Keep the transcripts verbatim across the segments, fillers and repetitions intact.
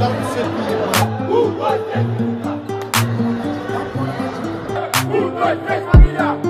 caras do circo. Um, dois, três. Um, dois, três, família.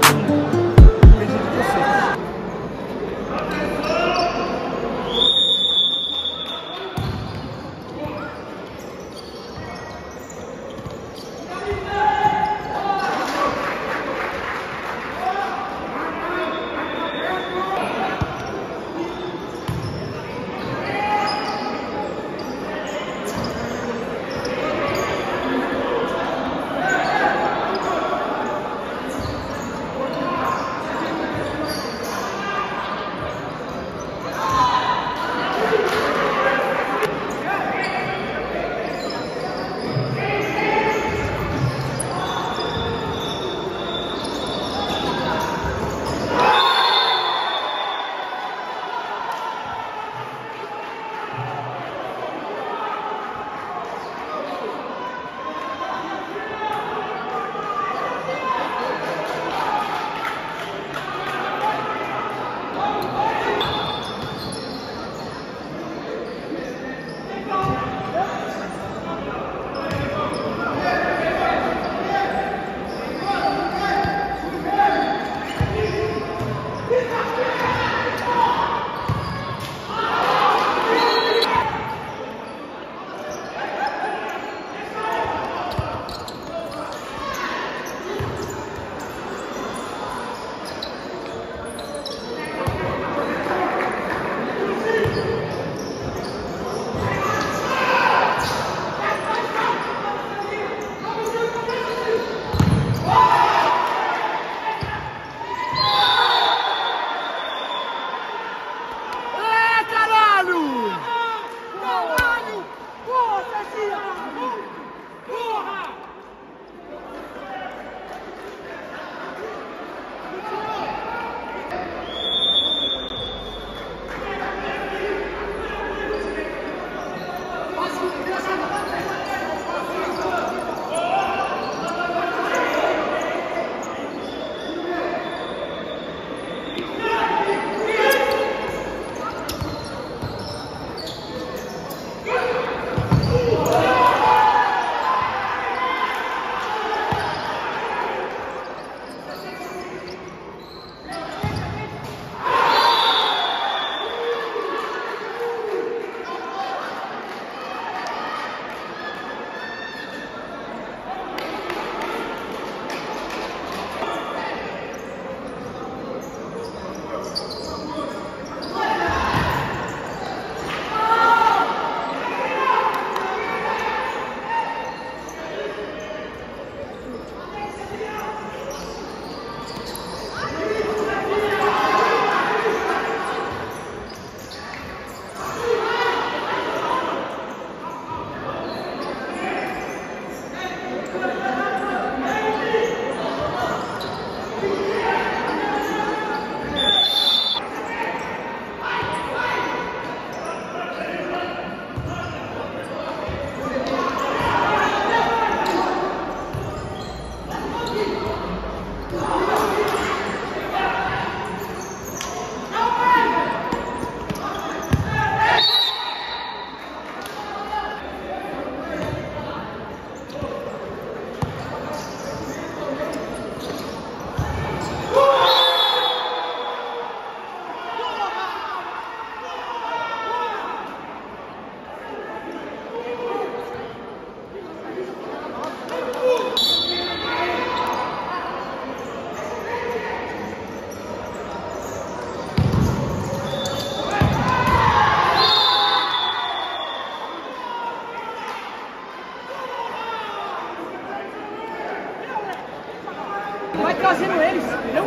Vai trazendo eles, entendeu?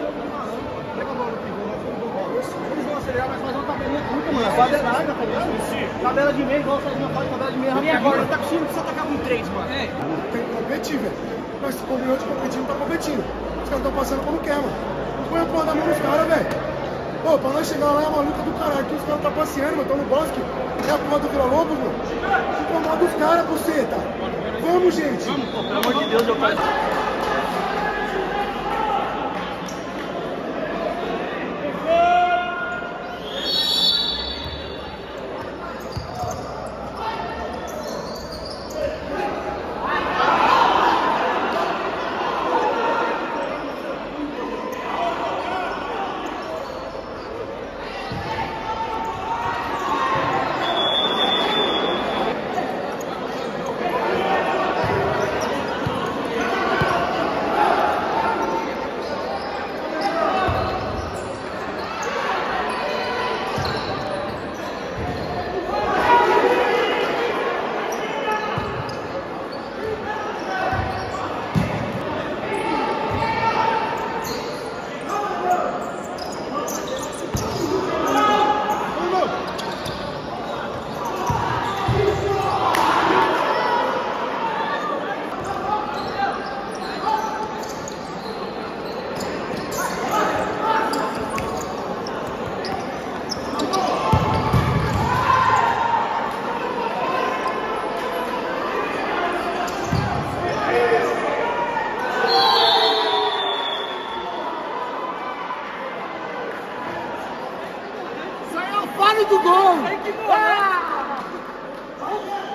Eles vão acelerar, mas fazer uma tabelinha curta, mano. Tabela nada, tá ligado? Tabela de meio, igual você não faz tabela de meio. E agora tá conseguindo só atacar com três, mano. É. Tem que competir, velho. Nós se combinou de competir, não tá competindo. Os caras estão passando como quer, mano. Não põe a porra da mão nos caras, velho. Pô, pra nós chegar lá é uma luta do caralho. Aqui os caras tá passeando, mano. Estão no bosque. É a porra do Vila Lobos, mano. Incomoda os caras, você, tá? Vamos, gente. Vamos, pô, pelo amor de Deus, eu quero. Tem que morrer!